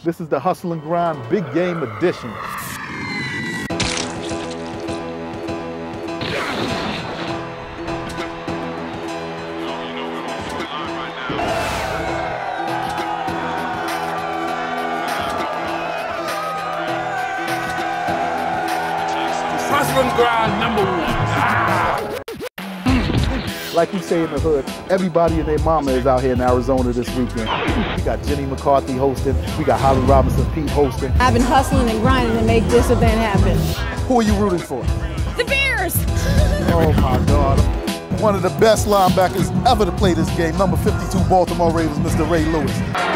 This is the Hustle and Grind Big Game Edition. Hustle and Grind #1. Like we say in the hood, everybody and their mama is out here in Arizona this weekend. We got Jenny McCarthy hosting. We got Holly Robinson Pete hosting. I've been hustling and grinding to make this event happen. Who are you rooting for? The Bears! Oh my God. One of the best linebackers ever to play this game, number 52 Baltimore Ravens, Mr. Ray Lewis.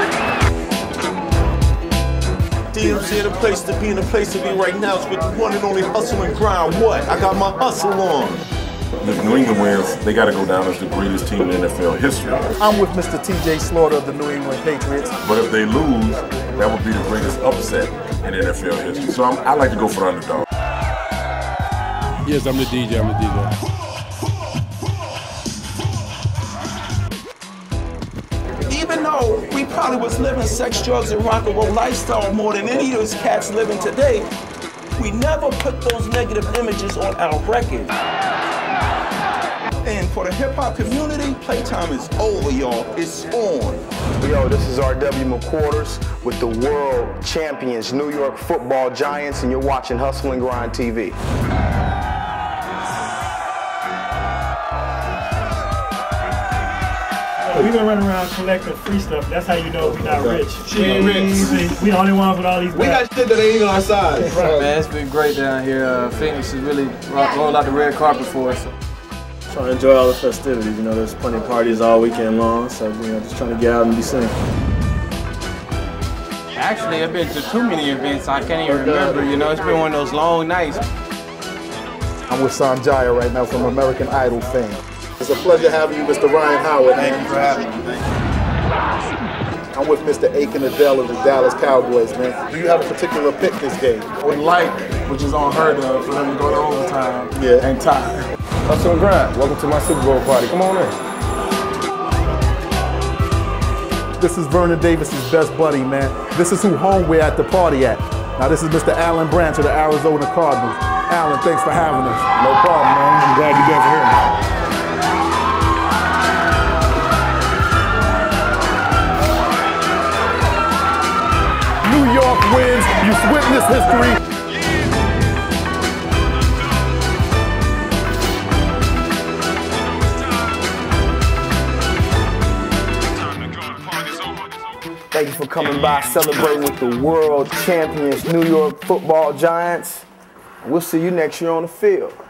DMC, the place to be and the place to be right now is with the one and only Hustle and Grind. What? I got my hustle on. If New England wins, they got to go down as the greatest team in NFL history. I'm with Mr. TJ Slaughter of the New England Patriots. But if they lose, that would be the greatest upset in NFL history. So I like to go for the underdog. Yes, I'm the DJ. Even though we probably was living sex, drugs, and rock and roll lifestyle more than any of those cats living today, we never put those negative images on our record. And for the hip-hop community, playtime is over, y'all. It's on. Yo, this is R.W. McQuarters with the world champions, New York Football Giants, and you're watching Hustle and Grind TV. We've been running around collecting free stuff. That's how you know we're not rich. She ain't rich. We the only ones with all these. We got shit that ain't on our side. Right. Man, it's been great down here. Phoenix has really rolled out the red carpet for us. Trying to enjoy all the festivities. You know, there's plenty of parties all weekend long, so you know, just trying to get out and be seen. Actually, I've been to too many events. I can't even remember. You know, it's been one of those long nights. I'm with Sanjaya right now from American Idol fame. It's a pleasure having you, Mr. Ryan Howard. Thank you for having me. I'm with Mr. Aiken Adele of the Dallas Cowboys, man. Do you have a particular pick this game? Would like, which is unheard of, for them to go to overtime and tie. Hustle and Grind. Welcome to my Super Bowl party. Come on in. This is Vernon Davis's best buddy, man. This is who home we're at the party at. Now this is Mr. Alan Branch of the Arizona Cardinals. Alan, thanks for having us. No problem, man. I'm glad you guys are here. New York wins. You've witnessed history. Thank you for coming by, celebrating with the world champions, New York Football Giants. We'll see you next year on the field.